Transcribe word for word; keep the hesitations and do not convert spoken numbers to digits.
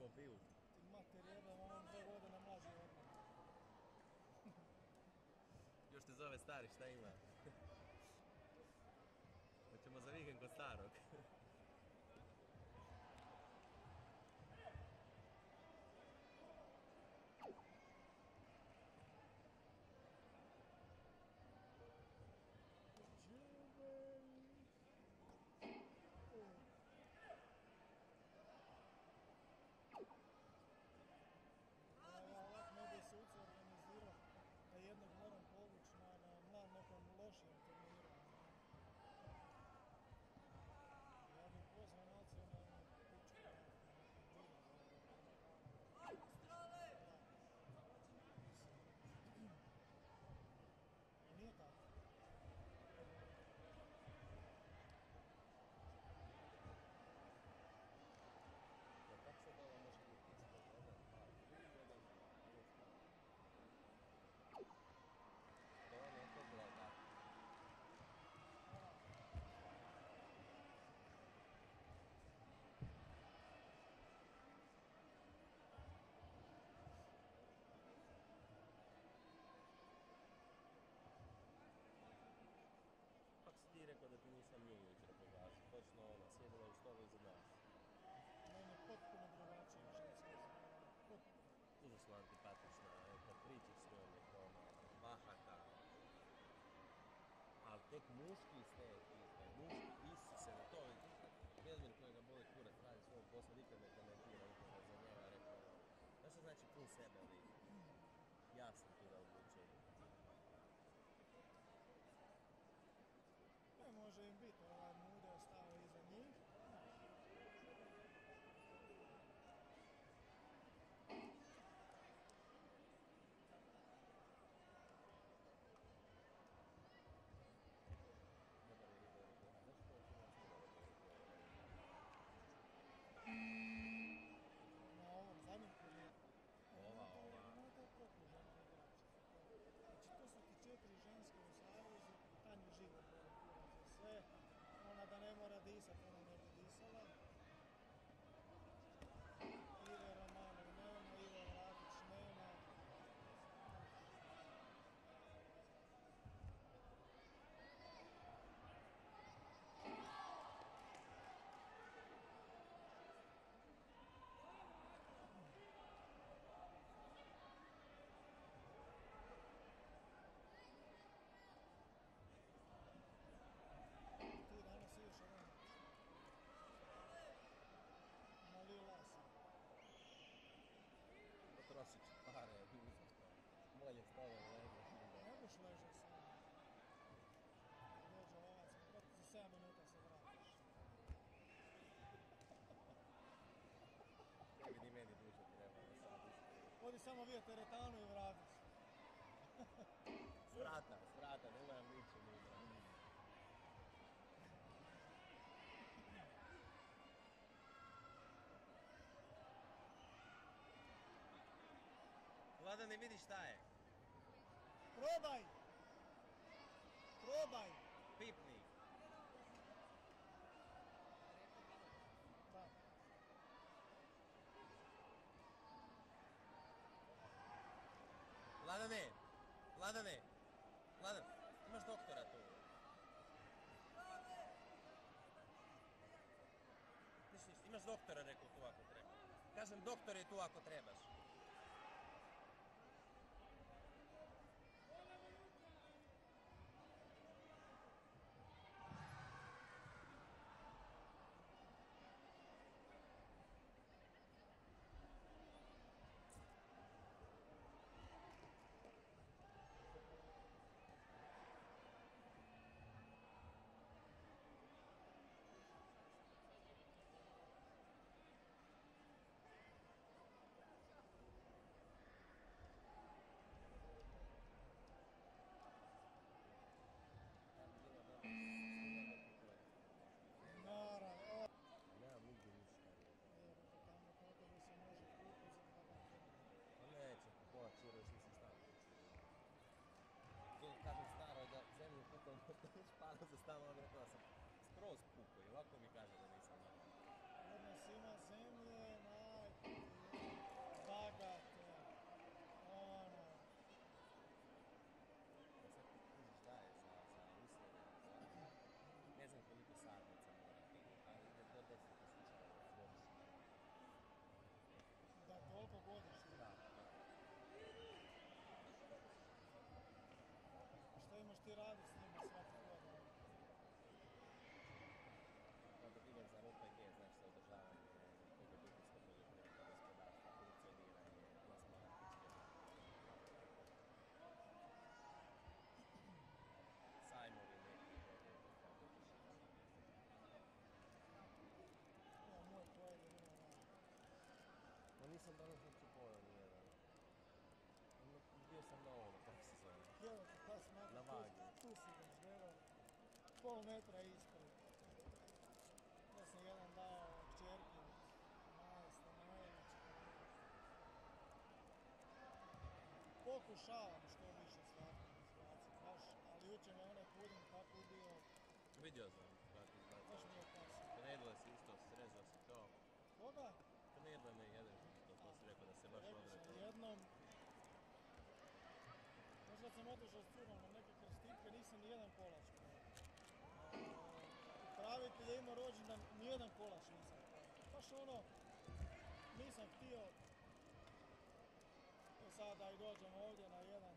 to piju. Ti mater jedan, on dve godine mlađi od mene. Još te zove stari, šta ima? Hoćemo za vikend kod starog. Suci organizirao da jednog moram povući na, na, na nekom lošijem turniru. Ja bih pozvao nacionalnu pičku na divu. Nije tako. Kako se dala može biti isto? To je to gleda. Kako si ti rekao da ti nisam nju jučer pogazio? Točno ona, sjedila u stolu iza nas. Meni je potpuno drugačije ženska izgleda. Potpuno. Užasno antipatična, kad pričaš s njom je to ono, bahata. Ali tek muški ste, muški Isuse na to. Kelvin kojega boli kurac radi svog posla, nikad ne komentira upravo za njega, rekao ono, znaš što znači pun sebe lik? Jasno ti da odlučuje. Ne može im biti, ovaj Mude ostao iza njih. Na ovom zadnjem turniru. Ova, ova. Nema to prokruženo igrača. Znači to su ti četiri ženske u savezu, Tanji život boli kurac za sve. Ona da ne mora disat, ona ne bi disala. Ive Romanov nema, Ivo Vladić nema. Ti danas ideš ono na Lil Lasa. Potrošit ću pare, bolje stave leže. Ne buš ležao sam. Ležao ovac, za sedam minuta se vratiš. Ne bi ni meni duže trebalo sad. Odi samo vidjeti teretanu i vratiš. Strata, strata, ne moram ničem igra. Vlada ne vidi šta je. Probaj! Probaj! Pipni. Da. Vladane, Vladane, Vladan, imaš doktora tu. Niš, niš, imaš doktora, rekao tu ako treba. Kažem, doktor je tu ako trebaš. Naravno. Nemam nigdje ništa. Evo, tamo kako da se može kupiti za dva dana. Pa neće, pola cura još nisam stavio. Zove kažem staroj da zemlju kupam špana za stan, on rekao da sam skroz pukao i ovako mi kaže da nisam naravno. Odnos ima zemlje, naj... Nisam danas uopće pojao nijedan. Ono, bio sam na ono, kako se zove. Evo ti pas mati, Na tu, vagi. tu si ga ždero, pol metra ispred. Ja sam jedan dao kćerki od Maje Stanojević. Pokušavam što više slatkoga izbaciti, baš, ali jučer me onaj puding tako ubio, Vidio sam kako baš mi izbacao. je kasno. Knedle si isto, srezao si to. Koga? Knedle ne jedeš isto, to si rekao da se baš Rekao sam odrekao. jednom, baš kad sam otišao s curom na neke krstitke, nisam ni jedan kolač pojeo. Upravitelj je imao rođendan, ni jedan kolač nisam pojeo. Baš ono, nisam htio, e sad da i dođem ovdje na jedan